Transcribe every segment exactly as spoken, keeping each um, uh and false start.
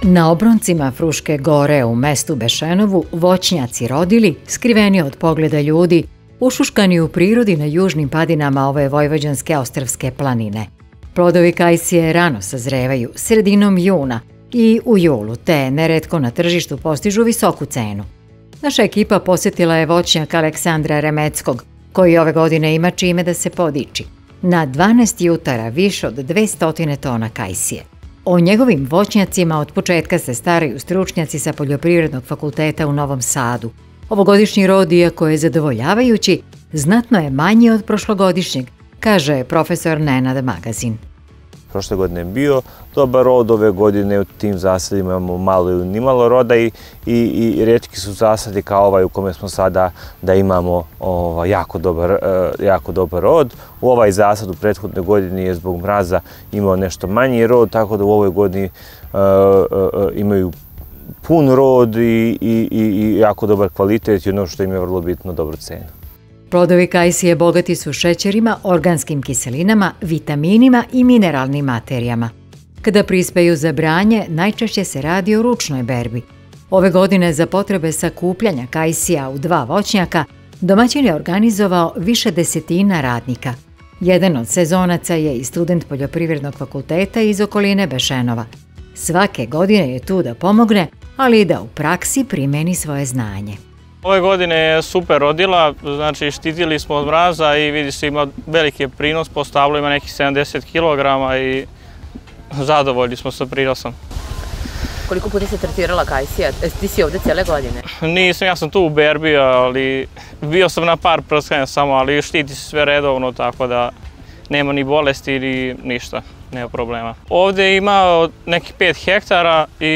Na obroncima Fruške gore u mestu Bešenovu voćnjaci rodili, skriveni od pogleda ljudi, ušuškani u prirodi na južnim padinama ove vojvođanske ostrvske planine. Plodovi kajsije rano sazrevaju, sredinom juna i u julu, te neretko na tržištu postižu visoku cenu. Naša ekipa posjetila je voćnjak Aleksandra Remeckog, koji ove godine ima čime da se podiči. Na dvanaest jutara više od dvesta tona kajsije. O njegovim voćnjacima od početka se staraju stručnjaci sa Poljoprivrednog fakulteta u Novom Sadu. Ovogodišnji rod, iako je zadovoljavajući, znatno je manji od prošlogodišnjeg, kaže profesor Nenad Magazin. Prošle godine je bio dobar rod, ove godine u tim zasadima imamo malo ili nimalo roda i, i, i rijetki su zasadi kao ovaj u kome smo sada da imamo ovaj, jako, dobar, uh, jako dobar rod. U ovaj zasad u prethodnoj godini je zbog mraza imao nešto manji rod, tako da u ovoj godini uh, uh, imaju pun rod i, i, i jako dobar kvalitet i ono što im je vrlo bitno, dobru cenu. Plodovi kajsije bogati su šećerima, organskim kiselinama, vitaminima i mineralnim materijama. Kada prispeju za branje, najčešće se radi o ručnoj berbi. Ove godine za potrebe sakupljanja kajsija u dva voćnjaka domaćin je organizovao više desetina radnika. Jedan od sezonaca je i student Poljoprivrednog fakulteta iz okoline Bešenova. Svake godine je tu da pomogne, ali i da u praksi primeni svoje znanje. Ove godine je super rodila, znači štitili smo od mraza i vidi se ima veliki prinos po stablu, ima nekih sedamdeset kilograma i zadovoljni smo sa prinosom. Koliko puta se tretirala kajsija? Ti si ovdje cijele godine? Nisam, ja sam tu u berbi, ali bio sam na par prskanja samo, ali štiti se sve redovno, tako da nema ni bolesti ni ništa, nema problema. Ovdje ima nekih pet hektara i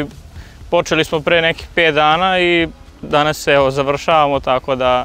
počeli smo pre nekih pet dana i danas se evo, završavamo, tako da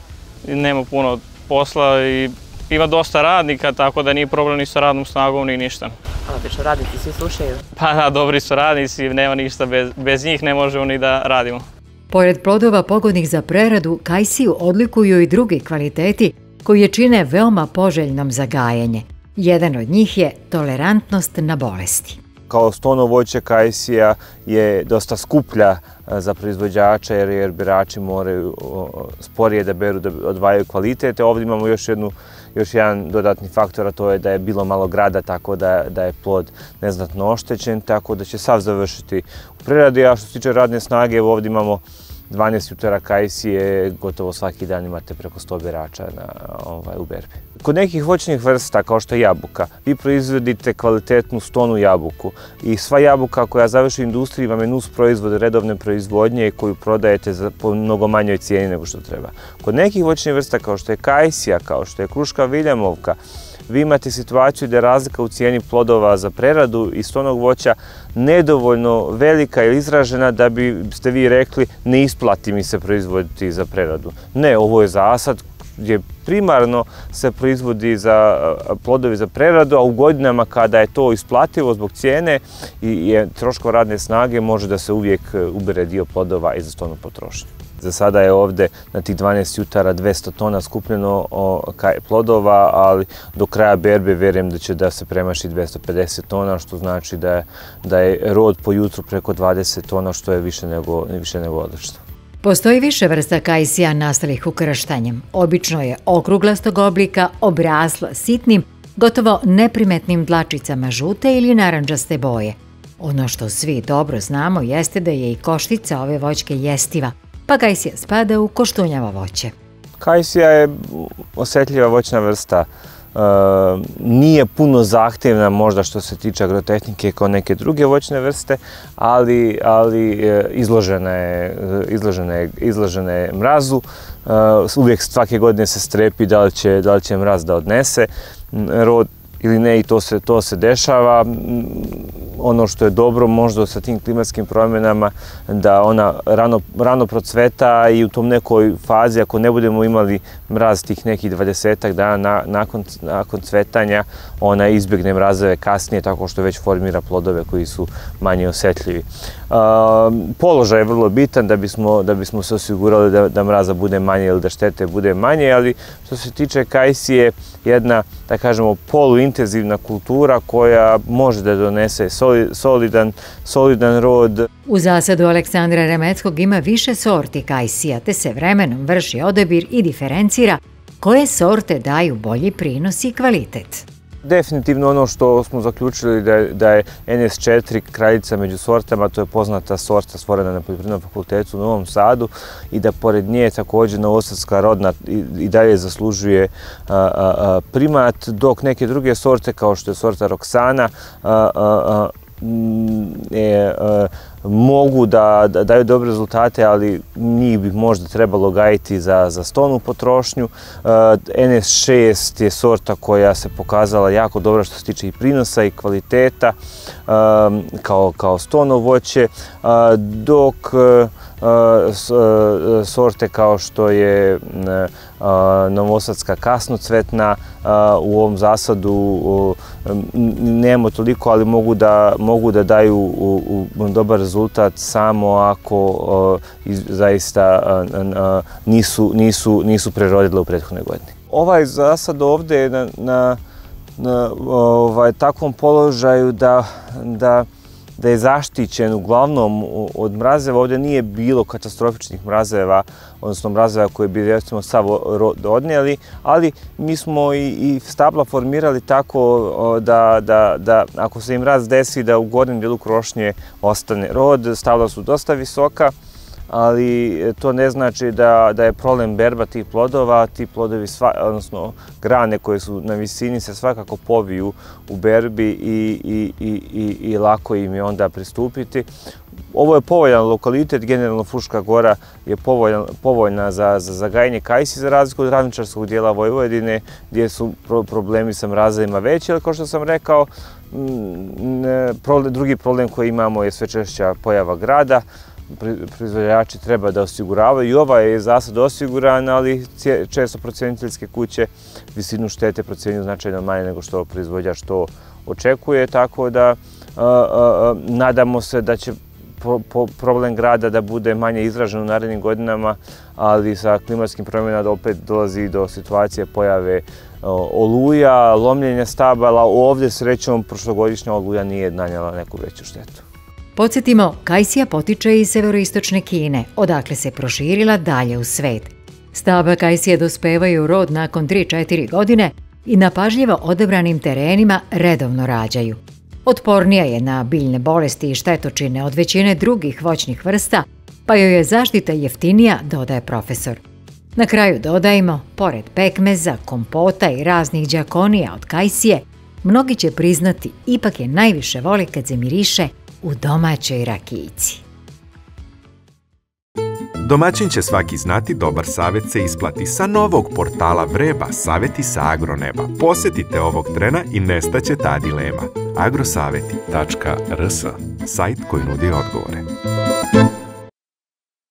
nema puno posla i ima dosta radnika, tako da nije problem ni sa radnom snagom ni ništa. Odlično, radnici svi slušaju? Pa da, dobri su radnici, nema ništa, bez, bez njih ne možemo ni da radimo. Pored plodova pogodnih za preradu, kajsiju odlikuju i drugi kvaliteti koji je čine veoma poželjnom za gajenje. Jedan od njih je tolerantnost na bolesti. Kao stono voće kajsija je dosta skuplja za proizvođača jer, jer berači moraju sporije da beru, da odvajaju kvalitete. Ovdje imamo još, jednu, još jedan dodatni faktor, a to je da je bilo malo grada, tako da, da je plod neznatno oštećen, tako da će sav završiti u preradi. A što se tiče radne snage, ovdje imamo dvanaest jutara kajsije, gotovo svaki dan imate preko sto berača na, ovaj, u berbi. Kod nekih voćnih vrsta, kao što je jabuka, vi proizvodite kvalitetnu stonu jabuku i sva jabuka koja završi u industriji vam je nus proizvod redovne proizvodnje koju prodajete za, po mnogo manjoj cijeni nego što treba. Kod nekih voćnih vrsta, kao što je kajsija, kao što je kruška viljamovka, vi imate situaciju da je razlika u cijeni plodova za preradu i stonog voća nedovoljno velika ili izražena da biste vi rekli ne isplati mi se proizvoditi za preradu. Ne, ovo je zasad gdje primarno se proizvodi za plodovi za preradu, a u godinama kada je to isplativo zbog cijene i troškova radne snage može da se uvijek ubere dio plodova i za stonu potrošnju. Za sada je ovdje na tih dvanaest jutara dvesta tona skupljeno plodova, ali do kraja berbe vjerujem da će da se premaši dvesta pedeset tona, što znači da je, da je rod po jutru preko dvadeset tona, što je više nego, više nego odlično. Postoji više vrsta kajsija nastalih ukrštanjem. Obično je okruglastog oblika, obrasla sitnim, gotovo neprimetnim dlačicama žute ili narandžaste boje. Ono što svi dobro znamo jeste da je i koštica ove voćke jestiva, pa kajsija spada u koštunjavo voće. Kajsija je osjetljiva voćna vrsta. E, nije puno zahtjevna možda što se tiče agrotehnike kao neke druge voćne vrste, ali, ali izložena je, izložena je, izložena je mrazu. E, uvijek svake godine se strepi da li će, da li će mraz da odnese rod ili ne i to se, to se dešava. Ono što je dobro možda sa tim klimatskim promjenama da ona rano, rano procveta i u tom nekoj fazi ako ne budemo imali mraz tih nekih dvadesetak dana na, nakon, nakon cvetanja ona izbjegne mrazeve kasnije tako što već formira plodove koji su manje osjetljivi. Uh, položaj je vrlo bitan da bismo, da bismo se osigurali da, da mraza bude manje ili da štete bude manje, ali što se tiče kajsije jedna, da kažemo, polu intenzivna kultura koja može da donese solidan, solidan rod. U zasadu Aleksandra Remeckog ima više sorti kajsija, te se vremenom vrši odabir i diferencira koje sorte daju bolji prinos i kvalitet. Definitivno ono što smo zaključili da je, da je en es četiri kraljica među sortama, to je poznata sorta stvorena na Poljoprivrednom fakultetu u Novom Sadu i da pored nje također novosadska rodna i, i dalje zaslužuje a, a, a, primat, dok neke druge sorte kao što je sorta Roksana a, a, a, E, e, mogu da, da daju dobre rezultate, ali njih bi možda trebalo gajiti za, za stonu potrošnju. E, en es šest je sorta koja se pokazala jako dobra što se tiče i prinosa i kvaliteta e, kao, kao stono voće, e, dok e, sorte kao što je novosadska kasnocvetna u ovom zasadu nema toliko, ali mogu da, mogu da daju dobar rezultat samo ako zaista nisu, nisu, nisu prerodile u prethodnoj godini. Ovaj zasad ovdje je na, na, na ovaj, takvom položaju da, da da je zaštićen uglavnom od mrazeva. Ovdje nije bilo katastrofičnih mrazeva, odnosno mrazeva koje bi recimo sav rod odnijeli, ali mi smo i, i stabla formirali tako da, da, da ako se im mraz desi da u gornjem dijelu krošnje ostane rod. Stabla su dosta visoka, ali to ne znači da, da je problem berba tih plodova. Ti plodovi, sva, odnosno grane koje su na visini, se svakako poviju u berbi i, i, i, i, i lako im je onda pristupiti. Ovo je povoljan lokalitet, generalno Fruška Gora je povoljna, povoljna za, za, za gajanje kajsi, za razliku od ravničarskog dijela Vojvodine, gdje su pro, problemi sa mrazevima veći, ali kao što sam rekao, m, problem, drugi problem koji imamo je sve češća pojava grada. Proizvođači treba da osiguravaju i ovaj je zasad osiguran, ali često proceniteljske kuće visinu štete procenjuju značajno manje nego što proizvođač to očekuje, tako da a, a, nadamo se da će pro, po, problem grada da bude manje izražen u narednim godinama, ali sa klimatskim promjenama opet dolazi do situacije pojave oluja, lomljenja stabala. Ovdje srećom prošlogodišnja oluja nije nanijela neku veću štetu. Podsjetimo, kajsija potiče iz severoistočne Kine, odakle se proširila dalje u svet. Stabla kajsije dospevaju u rod nakon tri do četiri godine i na pažljivo odabranim terenima redovno rađaju. Otpornija je na biljne bolesti i štetočine od većine drugih voćnih vrsta, pa joj je zaštita jeftinija, dodaje profesor. Na kraju dodajmo, pored pekmeza, kompota i raznih đakonija od kajsije, mnogi će priznati ipak je najviše vole kad se miriše u domaćoj rakijici. Domaćin će svaki znati, dobar savjet se isplati. Sa novog portala Vreba, savjeti sa agroneba. Posjetite ovog trena i nestaće ta dilema. agrosavjeti tačka r s, sajt koji nudi odgovore.